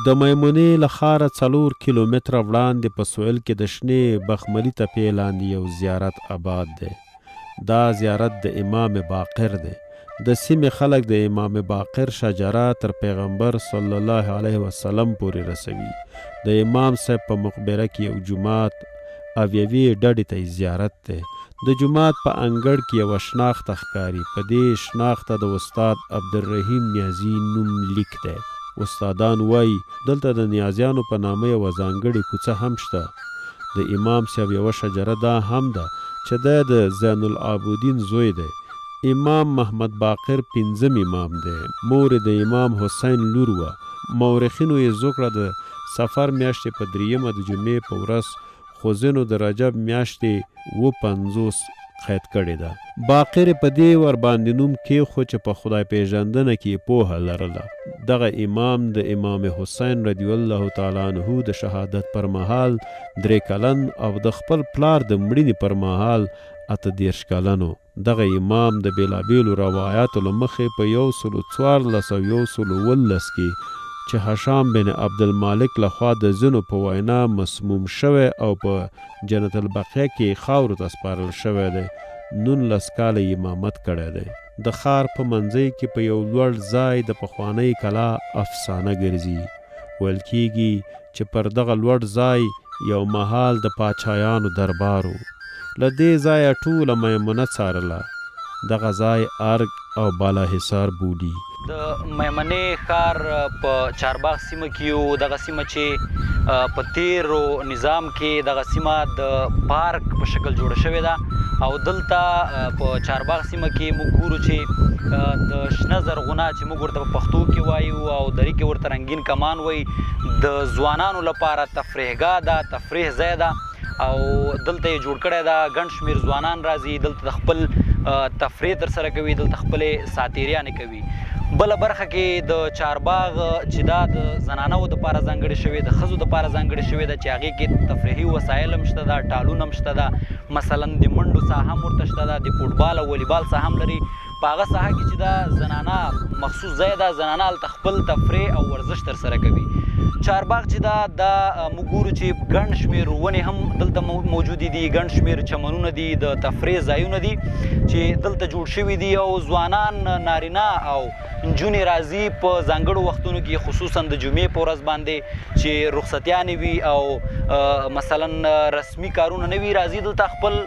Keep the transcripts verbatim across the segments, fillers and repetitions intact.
د میمونې له ښاره څلور کیلومتره وړاندې په سویل کې د شنې بخملي تپې لاندې یو زیارت آباد دی. دا زیارت د امام باقر دی. د سیمې خلک د امام باقر شجره تر پیغمبر صلی الله علیه وسلم پورې رسوي. د امام صاحب په مقبره کې یو جومات او یوې ډډې ته زیارت دی. د جومات په انګړ کې یوه شناخته ښکاري. په دې شناخته د استاد عبدالرحیم نیازي نوم لیک دی. استادان وایي دلته د نیازیانو په نامه یوه ځانګړې کوڅه هم شته. د امام صاحب یوه شجره دا هم ده چې دی د زین العابدین زوی دی. امام محمد باقر پنځم امام دی. مور د امام حسین لور وه. مورخینو یې زوکړه د سفر میاشتې په دریمه د جمعې په ورځ خو ځینو د رجب میاشتې اووه پنځوس قید کړې ده. باقر په دې ورباندې نوم کېښود چې په خدای پیژندنه کې پوهه لرله. دغه امام د امام حسین رضی الله تعالی عنه د شهادت پر مهال درې کلن او د خپل پلار د مړینې پر مهال اته دېرش کلن و. دغه امام د بېلابېلو روایاتو له مخې په یو سلو څوارلس او یو سلو اوولس کې چې هشام بن عبدالمالک لخوا د ځینو په وینا مسموم شوی او په جنت البقیع کې خاورو ته سپارل شوی دی، نولس کاله امامت کړی دی. د ښار په منځۍ کې په یو لوړ ځای د پخوانۍ کلا افسانه ګرځي. ویل کېږي چې پر دغه لوړ ځای یو مهال د پاچایانو دربار و. له دې ځایه ټوله میمونه څارله. دغه ځای ارګ او بالاحصار بولي. د میمنې ښار په چارباغ سیمه کې یو. دغه سیمه چې په تیرو نظام کې دغه سیمه د پارک په شکل جوړه شوې ده او دلته په چارباغ سیمه کې موږ ګورو چې د شنه زرغونه چې موږ ورته په پښتو کې وایو او دري کې ورته رنګین کمان وایي، د ځوانانو لپاره تفریحګاه ده، تفریح ځای ده او دلته یې جوړ کړی ده. ګڼ شمېر ځوانان راځي دلته د خپل تفریح ترسره کوي، دلته خپلې ساتیریانې کوي. بله برخه کې د چارباغ چې دا د زنانو دپاره ځانګړې شوې، د ښځو دپاره ځانګړې شوې ده چې هغې کې تفریحي وسایل هم شته ده، ټالونه هم شته ده، مثلا د منډو ساحه هم ورته شته ده، د فوټبال او والیبال ساحه هم لري. په هغه ساحه کې چې دا زنانه مخصوص ځای ده، زنانه هلته خپل تفریح او ورزش ترسره کوي. چارباغ چې دا دا موږ ګورو چې ګڼ شمېر ونې هم دلته موجودې دي، ګڼ شمېر چمنونه دي، د تفریح ځایونه دي چې دلته جوړ شوي دي او ځوانان نارینه او نجونې راځي په ځانګړو وختونو کې، خصوصا د جمعې په ورځ باندې چې رخصتیانې وي او مثلا رسمي کارونه نه وي، راځي دلته خپل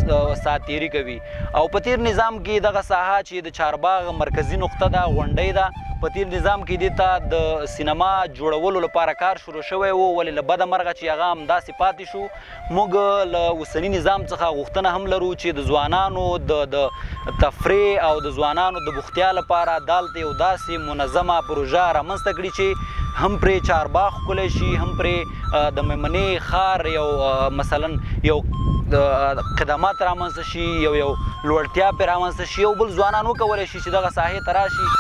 ساتیري کوي. او په تیر نظام کې دغه ساحه چې د چارباغ مرکزي نقطه ده، غونډۍ ده، په تیر نظام کې دې ته د سینما جوړولو لپاره کار شروع شوی و، ولې له بده مرغه چې هغه همداسې پاتې شو. موږ له اوسني نظام څخه غوښتنه هم لرو چې د ځوانانو د تفریح او د ځوانانو د بوختیا لپاره دلته یو داسې منظمه پروژه رامنځته کړي چې هم پرې چارباغ ښکلی شي، هم پرې د میمنې ښار یو مثلا یو خدمات رامنځته شي، یو یو لوړتیا پرې رامنځته شي، یو بل ځوانان وکولی شي چې دغه ساحې ته راشي.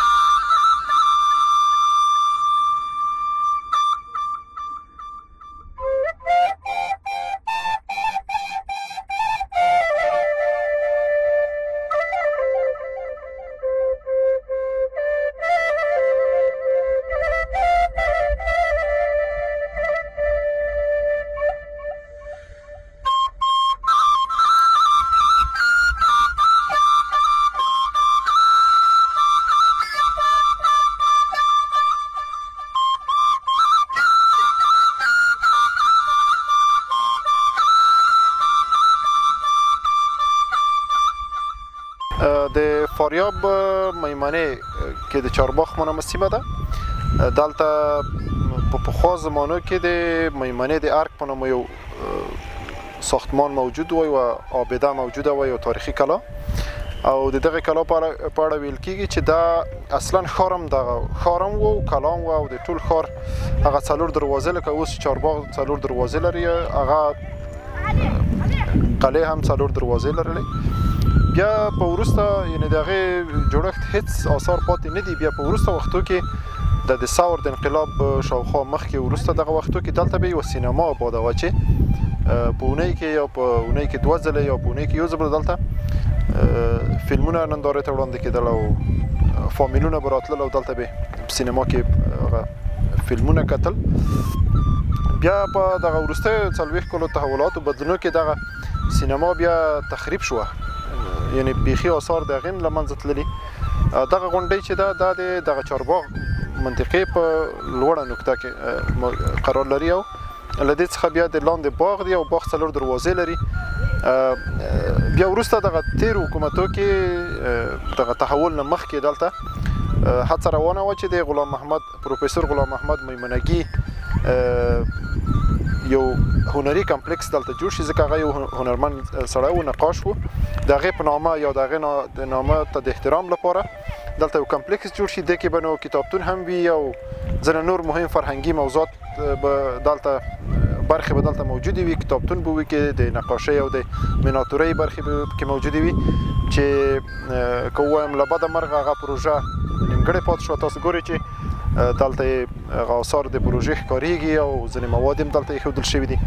د فاریاب میمنې کې د چارباغ منمه سیمه ده. دلته په پخوا زمانو کې د میمنې د ارګ په نامه یو ساختمان موجود و، یوه آبده موجوده و، یو تاریخي کلا. او د دغه کلا په اړه ویل کېږي چې دا اصلا ښار هم دغه ښار هم و، کلا هم و او د ټول ښار هغه څلور دروازې لکه اوس چارباغ څلور دروازې لري، هغه قلعې هم څلور دروازې لرلې. بیا په وروسته یعنې د هغې جوړښت هېڅ آثار پاتې نه دي. بیا په وروسته وختو کې د د ثور د انقلاب شاوخوا مخکې وروسته دغه وختو کې دلته به یوه سینما آباده وه چې په اونۍ کې یا په اونۍ کې دوه ځله یا په اونۍ کې یو ځل دلته فلمونه نندارې ته وړاندې کېدل او فامیلونه به راتلل او دلته به په سینما کې هغه فلمونه کتل. بیا په دغه وروستیو څلوېښت کلو تحولاتو بدلونو کې دغه سینما بیا تخریب شوه، یعنی بیخي آثار د هغې له منځه تللي. دغه غونډۍ چې ده دا د دغه چارباغ منطقې په لوړه نقطه کې قرار لري او له دې څخه بیا د لاندې باغ دی او باغ څلور دروازې لري. بیا وروسته دغه تېرو حکومتو کې دغه تحول نه مخکې دلته هڅه روانه وه چې د غلام محمد پروفیسور غلام محمد میمنګي یو هنري کمپلیکس دلته جوړ شي، ځکه هغه یو هنرمند سړی و، نقاش و. د هغې په نامه یا د هغې د نامه ته د احترام لپاره دلته یو کمپلیکس جوړ شي. دې کې به نو کتابتون هم وي او ځینې نور مهم فرهنګي موضوعات به دلته برخې به دلته موجودې وي. کتابتون به وي کې د نقاشۍ او د میناتورۍ برخې به پکې موجودې وي چې که ووایم له بده مرغه هغه پروژه نیمګړې پاتې شوه. تاسو ګورئ چې دلته یې هغه آثار د پروژې ښکارېږي او ځینې مواد هم دلته ایښودل شوي دي.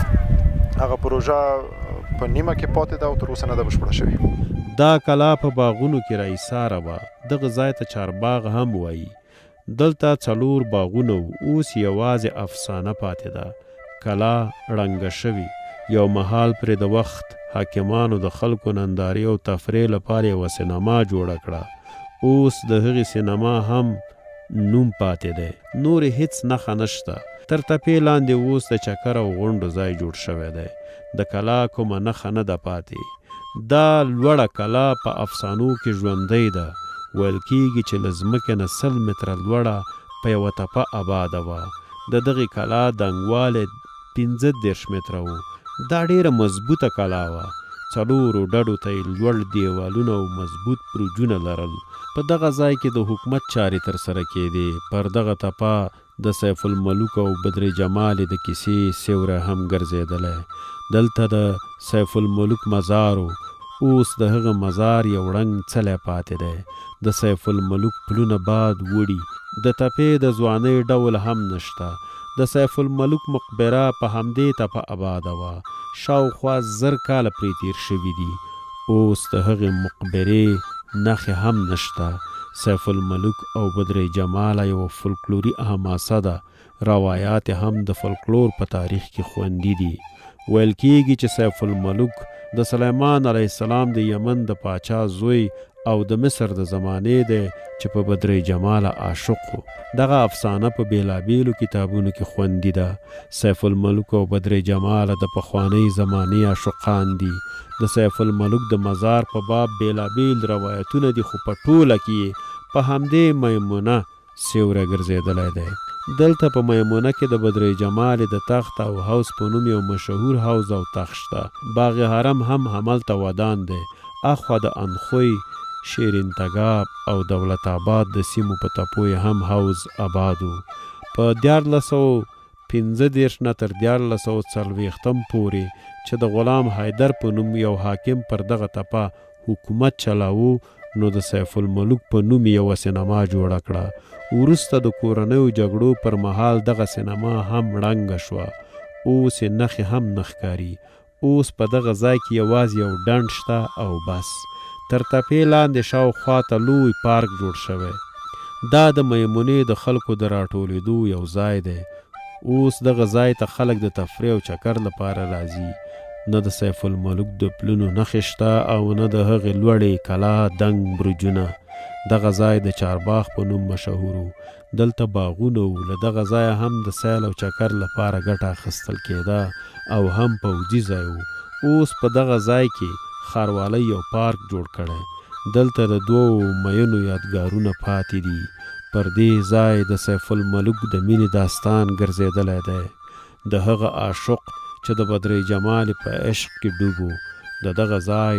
هغه پروژه په نیمه کې پاتې ده او تر اوسه نه ده بشپړه شوې. دا کلا په باغونو کې راایساره وه. دغه ځای ته چارباغ هم وایي. دلته څلور باغونه وو، اوس یوازې افسانه پاتې ده. کلا ړنګه شوي. یو مهال پرې د وخت حاکمانو د خلکو نندارې او تفریح لپاره یوه سینما جوړه کړه. اوس د هغې سینما هم نوم پاتې دی، نورې هیڅ نښه نشته. تر تپې لاندې اوس د چکر او غونډو ځای جوړ شوی دی. د کلا کومه نښه نه ده پاتې. دا لوړه کلا په افسانو کې ژوندۍ ده. ویل کېږي چې له ځمکې نه سل متره لوړه په یوه تپه آباده وه. د دغې کلا دنګوالی پنځه دېرش متره و. دا ډېره مضبوطه کلا وه. څلورو ډډو ته یې لوړ دیوالونه او مضبوط برجونه لرل. په دغه ځای کې د حکومت چارې ترسره کېدې. پر دغه تپه د سیف الملوک او بدر جمال د کیسې سیوری هم ګرځېدلی. دلته د سیف الملوک مزار و. اوس د هغه مزار یو ړنګ څلی پاتې دی. د سیف الملوک پلونه باد وړي. د تپې د ځوانۍ ډول هم نشته. د سیف الملوک مقبره په همدې تپه آباده وه. شاوخوا زر کاله پرې تیر شوي دي. اوس د هغې مقبرې نښې هم نشته. سیف الملوک او بدر جماله یوه فولکلوري حماسه ده. روایات هم د فولکلور په تاریخ کې خوندي دي. ویل کېږي چې سیف الملوک د سلیمان علیه السلام د یمن د پاچا زوی او د مصر د زمانې دی چې په بدر جماله عاشق و. دغه افسانه په بېلابېلو کتابونو کې خوندي ده. سیف الملوک او بدر جماله د پخوانۍ زمانې عاشقان دي. د سیف الملوک د مزار په باب بېلابېل روایتونه دي، خو په ټوله کې په همدې میمونه سیوری ګرځېدلی دی. دلته په میمونه کې د بدر جمال د تخت او حوض په نوم یو مشهور حوض او تخت شته. باغ حرم هم هملته ودان دی. اخوا د انخوی، شیرین تګاب او دولت آباد د سیمو په تپو هم حوض آباد و. په دیارلس سوه پنځه دېرش نه تر دیارلس سوه څلوېښتم پورې چې د غلام حیدر په نوم یو حاکم پر دغه تپه حکومت چلاوه، نو د سیف الملوک په نوم یوه سینما جوړه کړه. وروسته د کورنیو جګړو پر مهال دغه سینما هم ړنګه شوه. اوس یې نښې هم نه ښکاري. اوس په دغه ځای کې یوازې یو ډنډ شته او بس. تر تپې لاندې شاوخوا ته لوی پارک جوړ شوی. دا د میمونې د خلکو د راټولېدو یو ځای دی. اوس دغه ځای ته خلک د تفریح او چکر لپاره راځي. نه د سیف الملوک د پلونو نښې شته او نه د هغې لوړې کلا دنګ برجونه. دغه ځای د چارباغ په نوم مشهور و. دلته باغونه و. له دغه ځایه هم د سیل او چکر لپاره ګټه اخیستل کېده او هم پوځي ځای و. اوس په دغه ځای کې ښاروالۍ یو پارک جوړ کړی. دلته د دوو مینو یادګارونه پاتې دي. پر دې ځای د سیف الملوک د مینې داستان ګرځېدلی دی. د هغه عاشق چې د بدر جمال په عشق کې ډوب و. د دغه ځای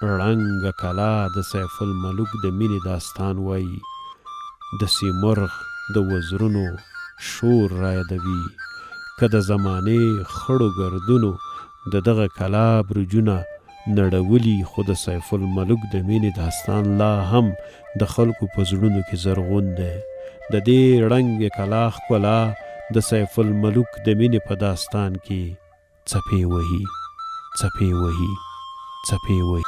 ړنګه کلا د سیف الملوک د مینې داستان وایي. د سیمرغ د وزرونو شور رایادوي. که د زمانې خړو ګردونو د دغه کلا برجونه نړولي، خو د سیف الملوک د مینې داستان لا هم د خلکو په زړونو کې زرغون دی. د دې ړنګې کلا ښکلا د سیف الملوک د مینې په داستان کې څپې وهي، څپې وهي، څپې وهي.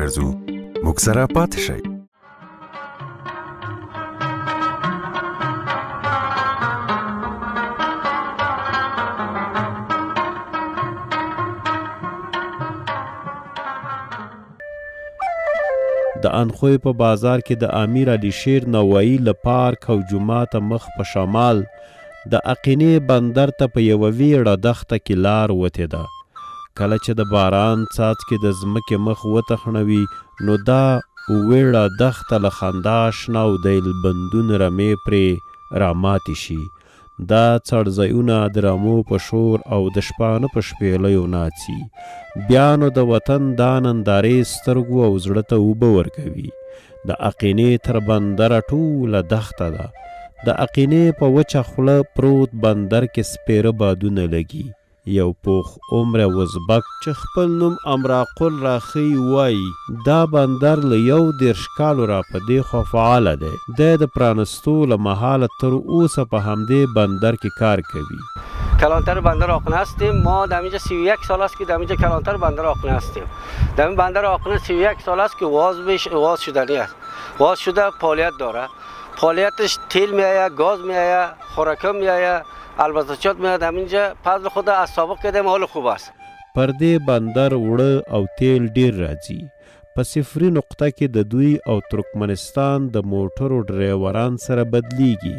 درځو موږ سره پاتې شئ. د انخوی په بازار کې د امیر علي شیر نوایی له پارک او جومات مخ په شمال د اقینې بندر ته په یوه ویړه دښته کې لار وتې ده. کله چې د باران څاڅکې د ځمکې مخ وتخنوي نو دا ویړه دښته له خندا شنه او د ایلبندون رمې پرې راماتې شي. دا څړځایونه د رمو په شور او د شپانه په شپېلیو ناڅي. بیا نو د وطن دا نندارې سترګو او زړه ته اوبه ورکوي. د اقینې تر بندره ټوله دښته ده. د اقینې په وچه خوله پروت بندر کې سپېره بادونه لګي. یو پوخ عمر وزبک چې خپل نوم امراقل راخی وایي دا بندر له یو دېرش کالو را په دې خوا فعاله دی. دی د پرانستو له مهاله تر اوسه په همدې بندر کې کار کوي. کلانتر بندر آقنه هستیم. ما در اینجا سی و یک سال است که در اینجا کلانتر بندر آقنه هستیم. در این بندر آقنه سی و یک سال است که واز بش واز شدنی است. واز شده فعالیت داره. فعالیتش تیل میآید، گاز میآید، خوراکه میآید، البته میاد همینجا فضل خود از سابق کردیم حال خوب است. پر دې بندر وړه او تیل ډیر راځي. په صفري نقطه کې د دوی او ترکمنستان د موټرو ډریوران سره بدلیږي.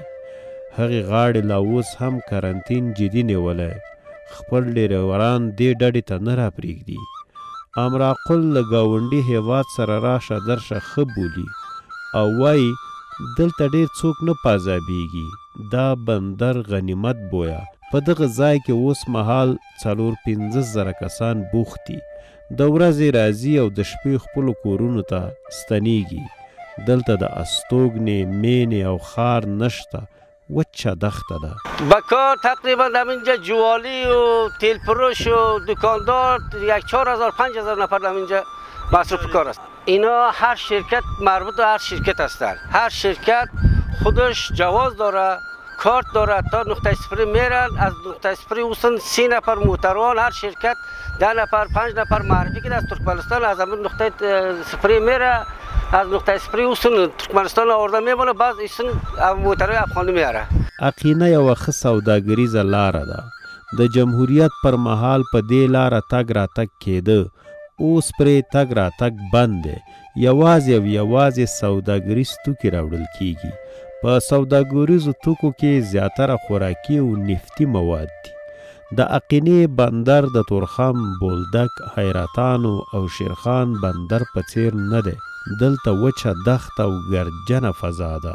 هغې غاړې لا اوس هم کرنتین جدي نیولی. خپل ډریوران دې ډډې ته نه راپرېږدي. امراقل له ګاونډي هیواد سره راشه درشه ښه بولي او وایي دلته ډېر څوک نه پازابیږي. دا بندر غنیمت بویا. په دغه ځای کې اوس مهال څلور پنځه زره کسان بوخت دي. د ورځې راځي او د شپې خپلو کورونو ته ستنیږي. دلته د استوګنې، مینې او خار نشته. وچه دښته ده. به کار تقریبا در اینجا جوالی و تیل فروش و دکاندار یک چهار هزار پنج هزار نفر در اینجا مصروف کار است. اینا هر شرکت مربوط به هر شرکت هستند. هر شرکت خودش جواز داره، کارت داره. تا نقطه صفری میرن، از نقطه صفری اوسن سی نفر موتروان هر شرکت ده نفر پنج نفر معرفی کرده از ترکمنستان از همین نقطه صفری میره. از نقطه صفری اوسن ترکمنستان آورده میمونه، بعد ایسن موتروی افغانی میاره. اقینه یوه ښه سوداګریزه لاره ده. د جمهوریت پر مهال په دې لاره تګ راتګ کېده. اوس پرې تګ راتګ بند دی. یوازې او یوازې سوداګریز توکي راوړل کیږي. په سوداګریزو توکو کې زیاتره خوراکي او نفتي مواد دي. د اقینې بندر د تورخم، بولدک، حیرتانو او شیرخان بندر په څیر نه دی. دلته وچه دښته او ګردجنه فضا ده.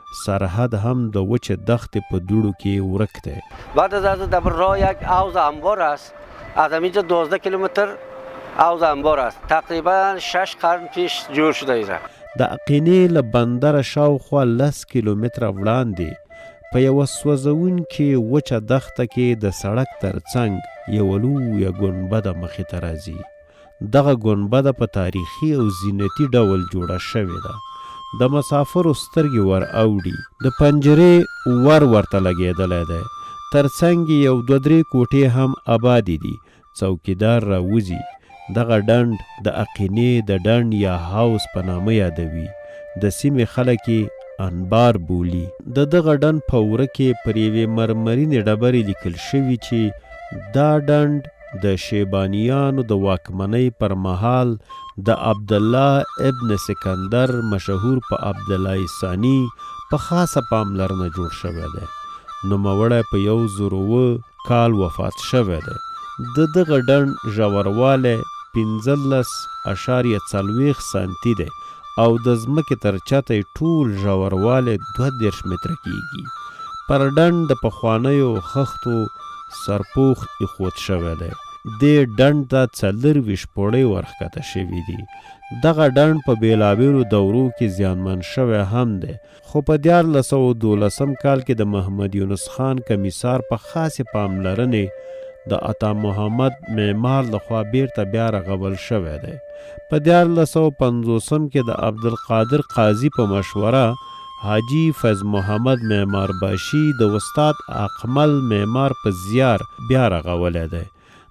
سرحد هم د وچه دښتې په دوړو کې ورک دی. بعد از از در راه یک حوض انبار است. از همینجا دوازده کیلومتر حوض انبار است. تقریبا شش قرن پیش جوړ شده ایره. د اقینې له بندره شاوخوا لس کیلومتره وړاندې په یوه سوځونکې وچه دښته کې د سړک تر څنګ یوه لویه ګنبده مخې ته راځي. دغه ګنبده په تاریخي او زینتي ډول جوړه شوې ده. د مسافرو سترګې ور اوړي. د پنجرې ور ورته لګېدلی دی. تر څنګ یو دوه درې کوټې هم آبادې دي. څوکیدار راوځي. دغه ډنډ د اقینې د ډنډ یا هاوس په نامه یادوي. د سیمې خلک یې انبار بولي. د دغه ډنډ په وره کې پر یوې مرمرینې ډبرې لیکل شوي چې دا ډنډ د شیبانیانو د واکمنۍ پر مهال د عبدالله ابن سکندر مشهور په عبدالله ثانی په خاصه پاملرنه جوړ شوی دی. نوموړی په یو زر اوه کال وفات شوی دی. د دغه ډنډ ژوروالی پنځلس اشاریه څلوېښت سانتي دی او د ځمکې تر چته یې ټول ژوروالی دوه دېرش متره کیږي. پر ډنډ د پخوانیو خښتو سرپوښ ایښود شوی دی. دې ډنډ ته څلرویشت پوړۍ ورښکته شوي دي. دغه ډنډ په بېلابېلو دورو کې زیانمن شوی هم دی، خو په دیارلس سوه دولسم کال کې د محمد یونس خان کمیسار په خاصې پاملرنې د عطا محمد معمار لخوا بیرته بیا رغول شوی دی. په دیارلس سوه پنځوسم کې د عبدالقادر قاضي په مشوره حاجي فیض محمد معمار باشي د استاد اقمل معمار په زیار بیا رغولی دی.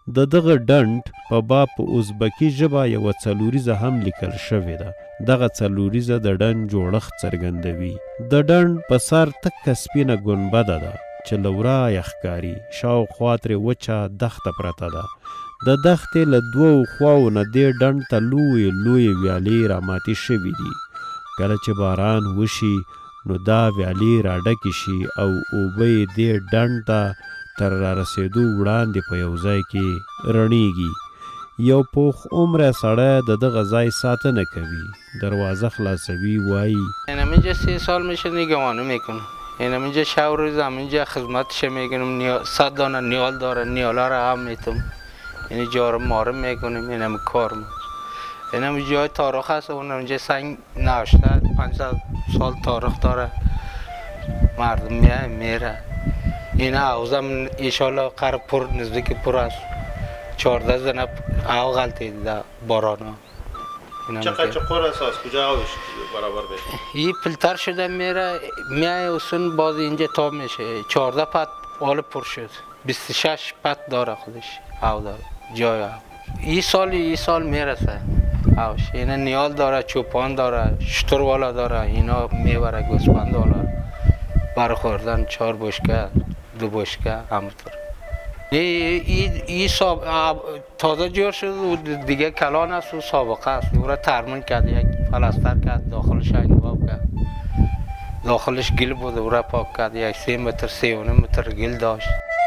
د دغه ډنډ په باب په ازبکي ژبه یوه څلوریزه هم لیکل شوې ده. دغه څلوریزه د ډنډ جوړښت څرګندوي. د ډنډ په سر تکه سپینه ګنبده ده چې له ورایه ښکاري. شاوخوا ترې وچه دښته پرته ده. د دښتې له دوو خواو نه دې ډنډ ته لویې لویې ویالې راماتې شوي دي. کله چې باران وشي نو دا ویالې راډکې شي او اوبه یې دې ډنډ ته تر رارسېدو وړاندې په یو ځای کې رڼیږي. یو پوخ عمره سړی د دغه ځای ساتنه کوي. دروازه خلاصوي، وایي من اینجا سه سال میشه نگهبانی میکنم. من اینجا شب روز همینجا خدمتش میکنم. صد دانه نیال داره، نیالا رو هم میتم. یعنی جارم مارم میکنیم. این هم کارم. این هم جای تاریخ هست. اون اونجا سنگ ناشته پنجصد سال تاریخ داره. مردم میه میره. این حوضم ایشالا قرب پر نزدیک پر است. چهارده زنه آو غلطی دیده باران ها. چقدر چقدر اساس کجا آوش برابر بشه؟ این فیلتر شده میره میای اصلا باز اینجا تا میشه. چهارده پت حال پر شد. بیست و شش پت داره خودش آو داره جای آو. این سال این سال میرسه آوش. اینا نیال داره، چوپان داره، شتر والا داره. اینا میبره گوسفند والا برخوردن. چهار بشکه دو بشکه همونطور. این تازه جور شد و دیگه کلان است و سابقه است. او را ترمیم کرد، یک فلستر کرد، داخلش انگباب کرد، داخلش گل بود، او را پاک کرد. یک سه متر سه و نیم متر گل داشت.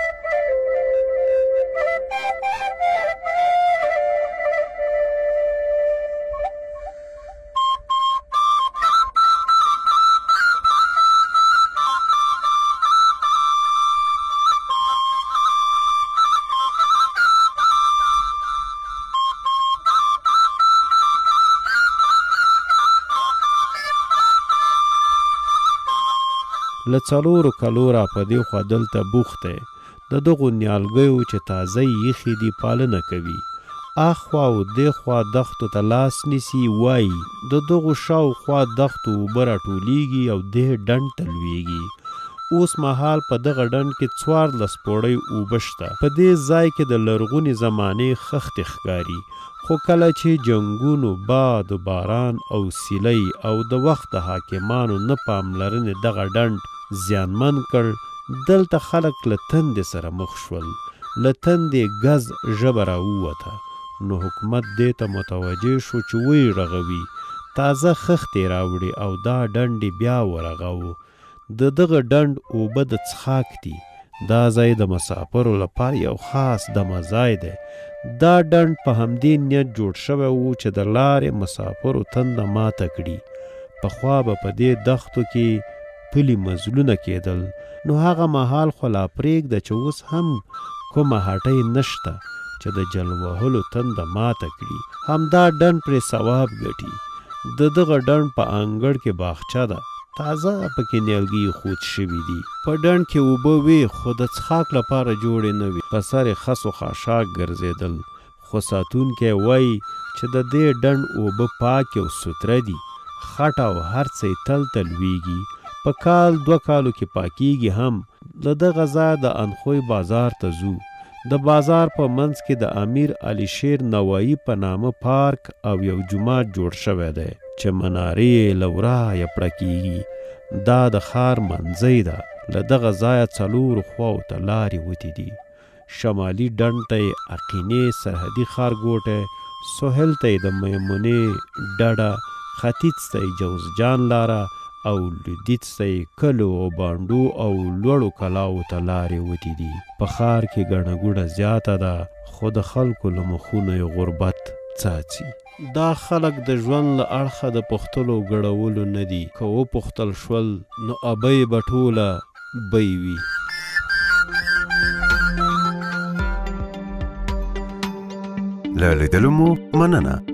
له څلورو کلو را په دې خوا دلته بوخت دی. د دغو نیالګیو چې تازه یخې دي پالنه کوي. اخوا او دېخوا دښتو ته لاس نیسي، وایي د دغو شاوخوا دښتو اوبه راټولیږي او دې ډنډ ته لویږي. اوس مهال په دغه ډنډ کې څوارلس پوړۍ اوبه شته. په دې ځای کې د لرغونې زمانې خښتې ښکاري. خو کله چې جنګونو، باد و باران او سیلۍ او د وخت د حاکمانو نه پاملرنې دغه ډنډ زیانمن کړ، دلته خلک له تندې سره مخ شول. له تندې ګز ژبه راووته. نو حکومت دې ته متوجه شو چې ویې رغوي. تازه خښتې راوړي او دا ډنډ بیا ورغوو. د دغه ډنډ اوبه د څښاک دي. دا ځای د مسافرو لپاره یو خاص دمه ځای دی. دا ډنډ په همدې نیت جوړ شوی و چې د لارې مسافرو تنده ماته کړي. پخوا به په دې دښتو کې پلي مزلونه کېدل. نو هغه مهال خو لا پرېږده چې اوس هم کومه هټۍ نشته چې د جل وهلو تنده ماته کړي. همدا ډنډ پرې ثواب ګټي. د دغه ډنډ په انګړ کې باغچه ده. تازه پکې نیالګي خود شوي دي. په ډنډ کې اوبه وې خو د څښاک لپاره جوړې نه وې. په سر یې خس و خاشاک ګرځېدل. خو ساتونکی وایي چې د دې ډنډ اوبه پاکې او سوتره دي. خټه او هر څه یې تل تل لویږي. په کال دوه کالو کې پاکیږي هم. له دغه ځایه د انخوی بازار ته ځو. د بازار په منځ کې د امیر علي شیر نوایی په نامه پارک او یو جومات جوړ شوی دی چې منارې یې له ورایه پړه کېږي. دا د ښار منځی ده. له دغه ځایه څلورو خواو ته لارې وتې دي. شمالي ډنډ ته یې عقینې سرحدي ښارګوټی، سهیل ته یې د میمونې ډډه، ختیځ ته یې جوزجان لاره او لویدیځ ته یې کلو او بانډو او لوړو کلاو ته لارې وتې دي. په ښار کې ګڼه ګوڼه زیاته ده خو د خلکو له مخونو یې غربت څاڅي. دا خلک د ژوند له اړخه د پوښتلو ګډولو نه دي. که وپوښتل شول نو ابۍ به ټوله بۍ وي. له لیدلو مو مننه.